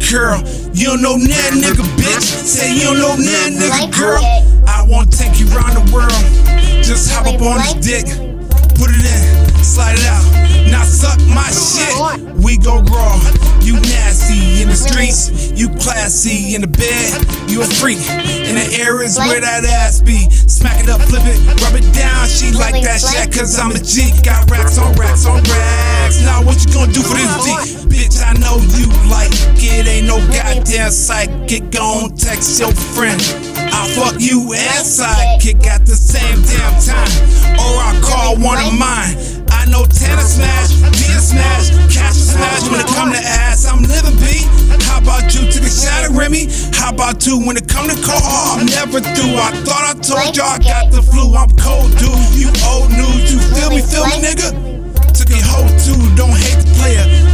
curl. You don't know that nigga, bitch. Say you don't know that nigga, girl. I wanna take you around the world. Just hop up on this dick, put it in, slide it out. Now suck my shit, we go raw. You nasty in the streets, you classy in the bed. You a freak in the areas where that ass be. Smack it up, flip it, rub it down. She like that shit cause I'm a G. Got racks on racks on racks. Now what you gonna do for this dick? Bitch, I know you like it. Ain't no goddamn psychic. Gon' text your friend. I'll fuck you and sidekick at the same damn time, or I'll call one of mine. I know Tanner smash, Dia smash, Cash smash. When it come to ass, I'm living B. How about you took a shot at Remy? How about you when it come to call? I'm never through. I thought I told y'all I got the flu. I'm cold, dude. You old news. You feel me, nigga? Took a hoe too. Don't hate the player.